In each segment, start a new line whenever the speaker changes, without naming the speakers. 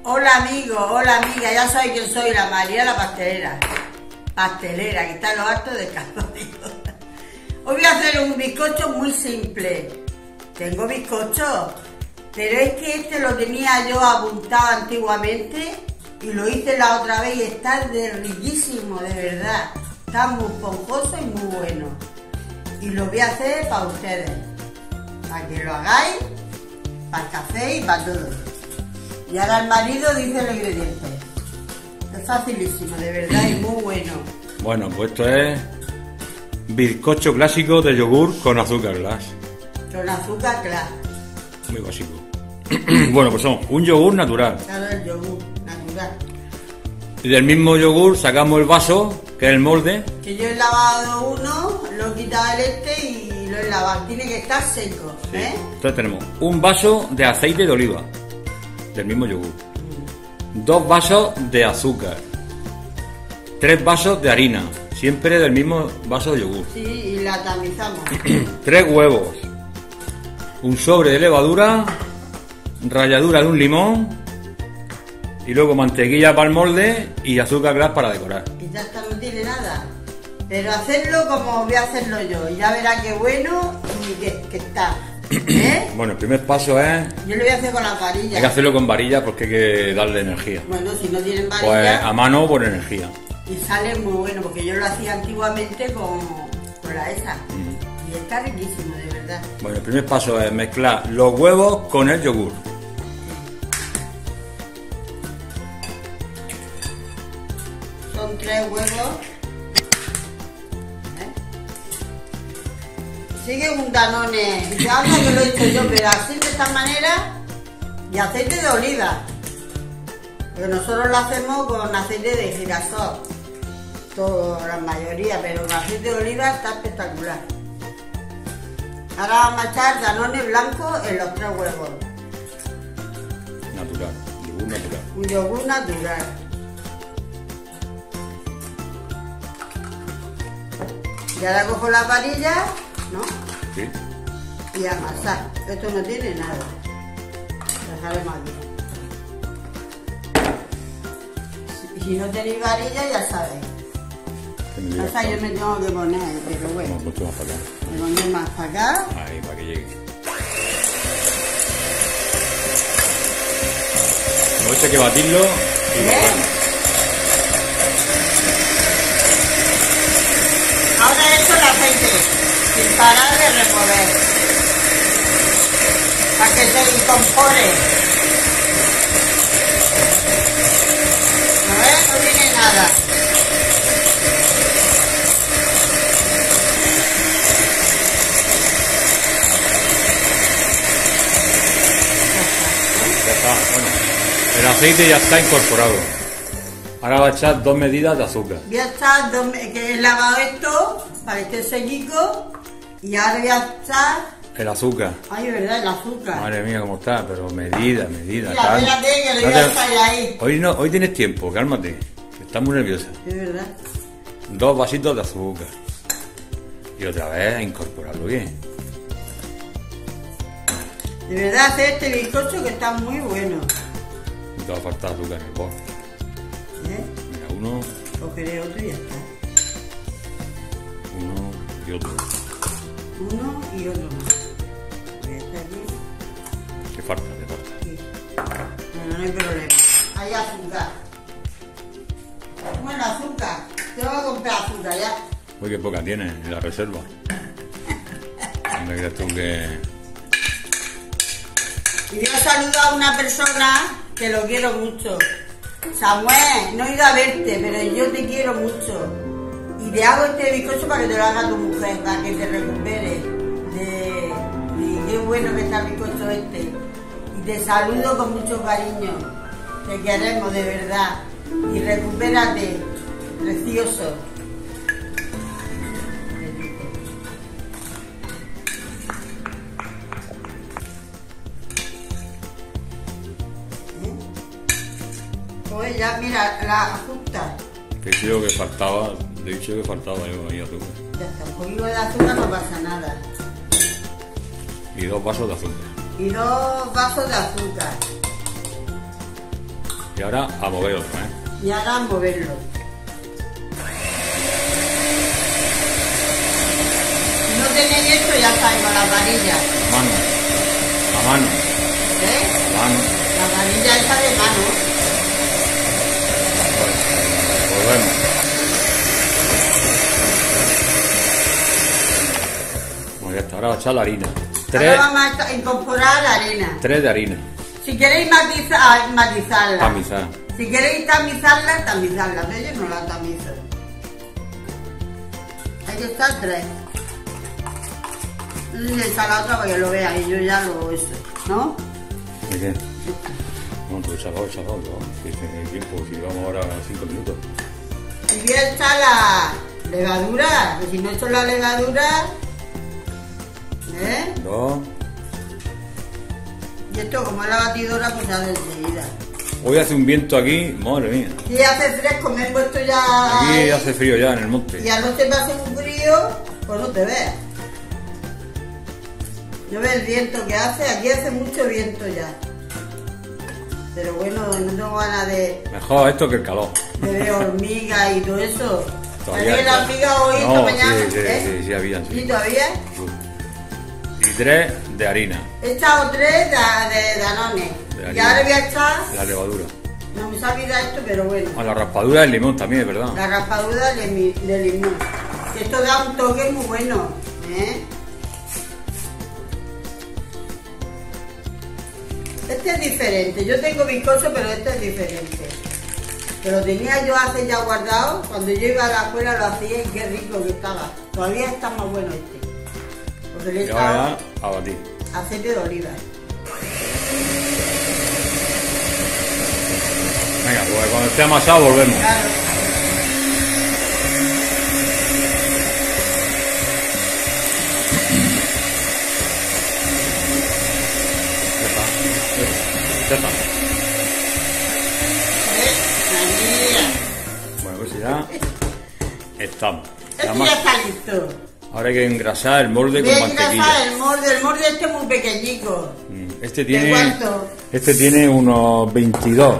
Hola amigos, hola amiga, ya sabéis quién soy, la María la pastelera. Pastelera, que está en lo alto del calvario. Hoy voy a hacer un bizcocho muy simple. Tengo bizcocho, pero es que este lo tenía yo apuntado antiguamente y lo hice la otra vez y está riquísimo, de verdad. Está muy esponjoso y muy bueno. Y lo voy a hacer para ustedes, para que lo hagáis, para el café y para todo. Y ahora el marido dice los ingredientes. Es facilísimo, de verdad, y muy bueno.
Bueno, pues esto es bizcocho clásico de yogur con azúcar glass.
Con azúcar glass.
Muy básico. Bueno, pues son un yogur natural.
Claro, el yogur natural.
Y del mismo yogur sacamos el vaso, que es el molde.
Que yo he lavado uno, lo he quitado y lo he lavado. Tiene que estar seco,
Sí.
¿eh?
Entonces tenemos un vaso de aceite de oliva, del mismo yogur. 2 vasos de azúcar. 3 vasos de harina, siempre del mismo vaso de yogur.
Sí, y la tamizamos.
3 huevos. Un sobre de levadura, ralladura de un limón y luego mantequilla para el molde y azúcar glass para decorar.
Y ya está, no tiene nada. Pero hacerlo como voy a hacerlo yo. Y ya verá qué bueno y que está. ¿Eh?
Bueno, el primer paso es...
Yo lo voy a hacer con la
Hay que
varilla.
hacerlo con varilla porque hay que darle energía.
Bueno, si no tienen
Pues
varilla.
a mano por energía.
Y sale muy bueno, porque yo lo hacía antiguamente con la esa. Y está riquísimo, de verdad.
Bueno, el primer paso es mezclar los huevos con el yogur.
Son 3 huevos. Sigue un Danone. Ya anda que lo he hecho yo, pero así de esta manera. Y aceite de oliva. Pero nosotros lo hacemos con aceite de girasol. Toda la mayoría, pero con aceite de oliva está espectacular. Ahora vamos a echar Danone blanco en los 3 huevos.
Natural, yogur natural.
Un yogur natural. Y ahora cojo la varilla, ¿no?
Sí.
Y amasar. Esto no tiene nada. Dejaremos aquí. Si no tenéis varilla, ya sabéis.
Que me digas
O sea, yo me tengo que poner, pero bueno.
Vamos, mucho más para acá.
Me pongo más para acá.
Ahí, para que llegue. Luego esto hay que batirlo y moverlo.
Ahora esto el aceite, sin parar de remover. Para que se incorpore. ¿No ves? No tiene nada.
Ya está, bueno. El aceite ya está incorporado. Ahora va a echar 2 medidas de azúcar.
Voy a echar que he lavado esto para que esté sequico. Y ahora voy a echar.
El azúcar.
Ay, verdad, el azúcar.
Madre mía, cómo está, pero medida.
Mira,
Tal.
espérate que lo
No
voy
te-
a echar ahí.
Hoy tienes tiempo, cálmate. Estás muy nerviosa.
Es verdad.
2 vasitos de azúcar. Y otra vez a incorporarlo bien.
De verdad, hacer este bizcocho que está muy bueno.
No te va a faltar azúcar en el bol.
¿Eh?
Mira, uno
Cogeré otro y ya está.
y otro.
Uno y otro más. Voy a echar aquí.
Te falta, te falta.
Aquí. Bueno, no hay problema. Hay azúcar. Bueno, azúcar. Tengo que comprar azúcar ya.
Uy, qué poca tienes en la reserva. No me creas tú que...
Y yo saludo a una persona que lo quiero mucho. Samuel, no he ido a verte, pero yo te quiero mucho. Y te hago este bizcocho para que te lo haga tu mujer, para que te recupere. Y qué bueno que está el bizcocho este. Y te saludo con mucho cariño. Te queremos de verdad. Y recupérate. Precioso. Pues ya, mira, la justa.
Te he dicho que faltaba, te he dicho que faltaba yo ahí azúcar.
Ya está, un poquito de azúcar no pasa nada.
Y 2 vasos de azúcar.
Y 2 vasos de azúcar.
Y ahora a mover otra vez.
Y ahora a moverlo. Si no tenéis esto, ya sabéis, con las varillas.
A mano.
¿Eh?
A mano.
La varilla esa de mano.
Volvemos. Bueno, ya está. Ahora va a echar la harina.
Ahora vamos a incorporar la arena.
3 de harina.
Si queréis matizarla.
Tamizar.
Si queréis tamizarla, tamizarla. Pero yo no la tamizo. Hay que estar 3. No sé si está la otra para que lo vea y yo ya lo eso, ¿no?
¿De qué? No, tú chaval, que tiene tiempo, si vamos ahora a 5 minutos.
Y voy a echar la levadura, que si no echo la levadura, ¿eh?
2.
Y esto como es la batidora, pues sale enseguida.
Hoy hace un viento aquí, madre mía.
Si hace fresco, me he puesto ya...
Aquí
ahí,
hace frío ya en el monte.
y anoche me hace un frío, pues no te veas. Yo veo el viento que hace, aquí hace mucho viento ya. Pero bueno, no tengo ganas de
Mejor esto que el calor.
ver hormigas y todo eso.
Todavía
¿Había la hormiga hoy, esta
no,
mañana?
sí, había.
¿Sí, todavía?
Y 3 de harina.
He echado 3 de Danone.
De
Y
harina.
ahora voy a echar...
La levadura.
No me sabe esto, pero bueno.
A la raspadura del limón también, es verdad.
La raspadura de limón. Esto da un toque muy bueno, ¿eh? Este es diferente. Yo tengo bizcocho, pero este es diferente. Que lo tenía yo hace ya guardado. Cuando yo iba a la escuela lo hacía y qué rico que estaba. Todavía está más bueno este. Porque le he
Y ahora
echado
ya a batir.
aceite de oliva.
Venga, pues cuando esté amasado volvemos.
Claro.
Ya está.
María.
Bueno, pues ya estamos.
Este ya está listo.
Ahora hay que engrasar el molde
Voy
con
a engrasar
mantequilla.
el molde este es muy pequeñico.
Este
¿De
tiene,
cuánto?
este tiene unos 22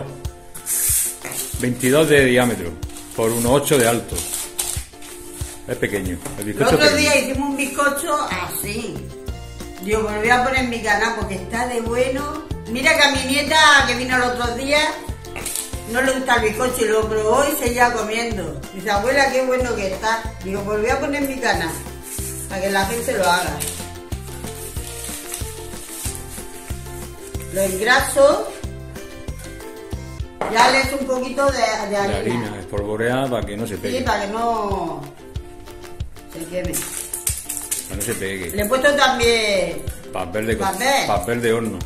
de diámetro por unos 8 de alto. Es pequeño. El
El
bizcocho
otro
es pequeño.
día hicimos un bizcocho así. Digo, pues lo voy a poner en mi canal porque está de bueno. Mira que a mi nieta que vino el otro día no le gusta el bizcocho y lo probó y seguía comiendo. Dice, abuela, qué bueno que está. Digo, pues lo voy a poner en mi canal para que la gente lo haga. Lo engraso. Ya le echo un poquito de
La
harina.
harina espolvoreada para que no se
Sí,
pegue.
para que no se queme.
Para que no se pegue.
Le he puesto también...
Papel de,
Papel.
papel de horno.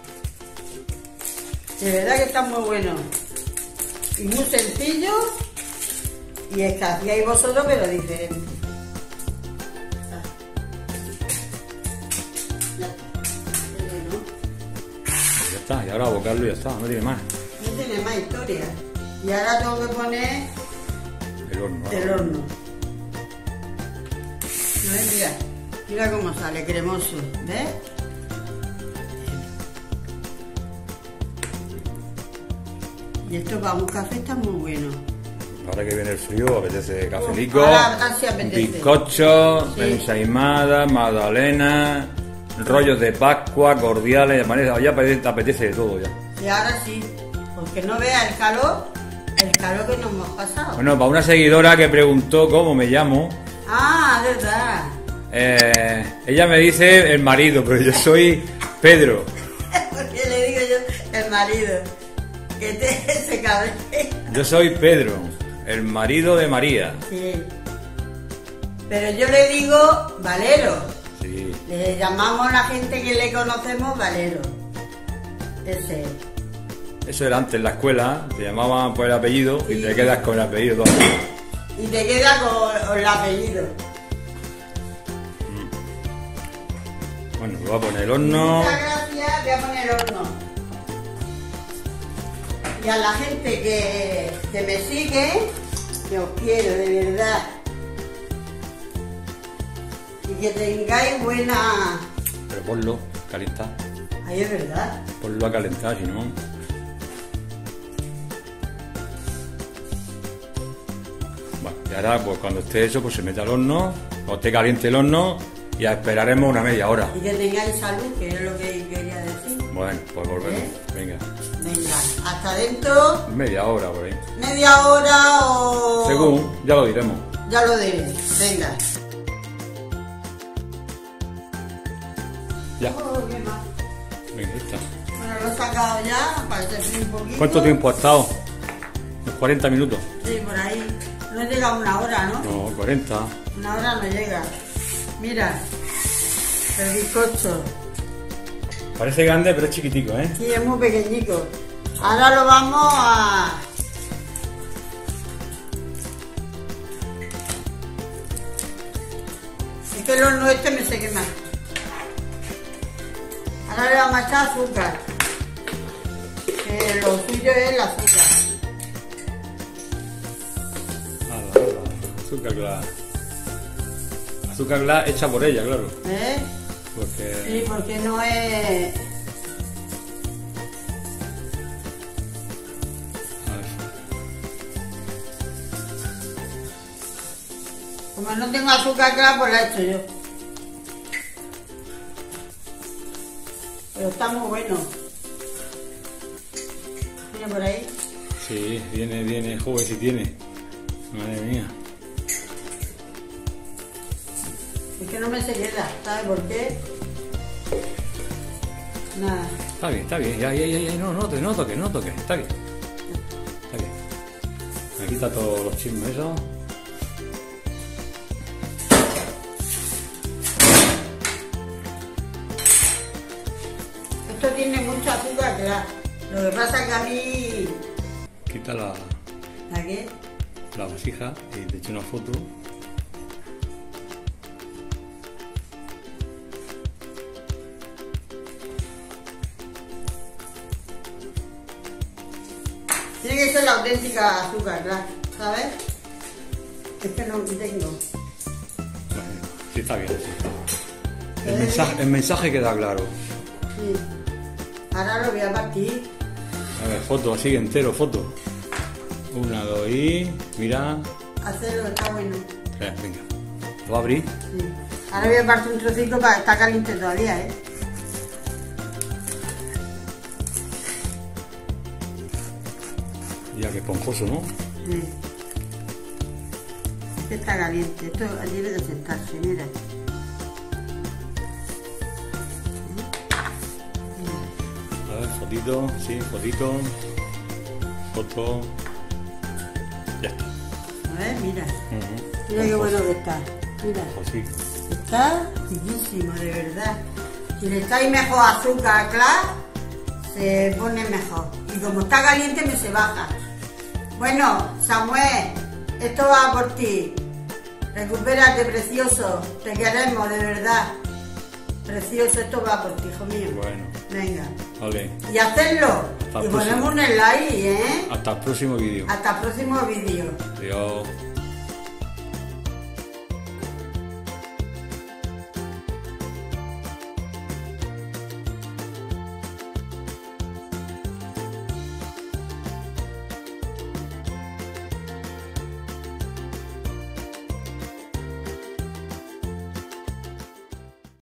De verdad que está muy bueno. Y muy sencillo. Y es que hacíais vosotros, pero diferente.
Ya está. Y ahora abocarlo y ya está. No tiene más.
No tiene más historia. Y ahora tengo que poner
El horno.
el horno. ¿Ves? Mira, mira cómo sale, cremoso. ¿Ves? Y esto para un café está muy bueno.
Ahora que viene el frío, apetece cafelico,
ahora casi apetece.
bizcochos,
Sí.
ensaimadas, magdalenas, rollos de Pascua, cordiales, ya te apetece de todo ya.
Y ahora sí, porque no vea el calor que nos hemos pasado.
Bueno, para una seguidora que preguntó cómo me llamo,
Ah, verdad.
ella me dice el marido, pero yo soy Pedro.
Porque le digo yo el marido. Que se cabre.
Yo soy Pedro, el marido de María.
Sí. Pero yo le digo Valero.
Sí.
Le llamamos a la gente que le conocemos Valero. Ese.
Eso era antes en la escuela, te llamaban por el apellido y
Sí.
te quedas con el apellido todo.
Y te queda con el apellido.
Bueno, lo voy a poner el horno.
Muchas gracias, voy a poner el horno. Y a la gente que me sigue, que os quiero de verdad. Y que tengáis buena...
Pero ponlo, calentar.
Ay, es verdad.
Ponlo a calentar, si no. Y ahora, pues cuando esté eso, pues se mete al horno, cuando esté caliente el horno, y esperaremos una media hora.
Y que tengáis salud, que es lo que quería decir.
Bueno, pues volvemos. Venga.
Venga, hasta dentro.
Media hora por ahí.
Media hora o...
Según, ya lo diremos.
Ya lo diré. Venga.
Ya.
Oh, qué mal.
Venga, ahí está.
Bueno, lo he sacado ya, para que se fríe un poquito.
¿Cuánto tiempo ha estado? ¿Unos 40 minutos?
Sí, por ahí. No llega a una hora, ¿no?
No, 40.
Una hora no llega. Mira, el bizcocho.
Parece grande, pero es chiquitico, ¿eh?
Sí, es muy pequeñico. Ahora lo vamos a... Es que el horno este me se quema. Ahora le vamos a echar azúcar. Que lo suyo es el azúcar.
Azúcar glass. Azúcar glass hecha por ella, claro.
¿Eh?
Porque...
Sí, porque no es...
A ver.
Como no tengo azúcar clara, pues la he hecho yo. Pero está muy bueno. Mira por ahí.
Sí, viene, joder, si tiene. Madre mía.
Es que no me se queda, ¿sabes por qué? Nada.
Está bien, ya, no toques, está bien. Está bien. Me quita todos los chismes esos.
Esto tiene mucho azúcar, claro. Lo que pasa es que a mí...
Quita la
¿A qué?
vasija y te echo una foto.
Tiene que ser la auténtica azúcar, claro, ¿sabes? Es que no tengo.
Bueno, sí, está bien, sí. El mensaje queda claro.
Sí. Ahora lo voy a partir.
A ver, foto, así entero, foto. 1, 2 y... Mira.
Hacerlo, está bueno.
Venga. ¿Lo va a abrir?
Sí. Ahora voy a partir un trocito para estar caliente todavía, ¿eh?
Ya que esponjoso, ¿no?
Sí. Este está caliente. Esto tiene que sentarse, mira.
A ver, fotito, sí, fotito. Foto. Ya está.
A ver, mira.
Ujú.
Mira qué bueno que está. Mira.
Pues sí.
Está riquísimo, de verdad. Si le echáis mejor azúcar, claro, se pone mejor. Y como está caliente, me se baja. Bueno, Samuel, esto va por ti. Recupérate, precioso. Te queremos, de verdad. Precioso, esto va por ti, hijo mío.
Bueno.
Venga.
Vale.
Y hacerlo.
Hasta
Y
el próximo.
ponemos un like, ¿eh?
Hasta el próximo vídeo.
Hasta el próximo vídeo.
Adiós.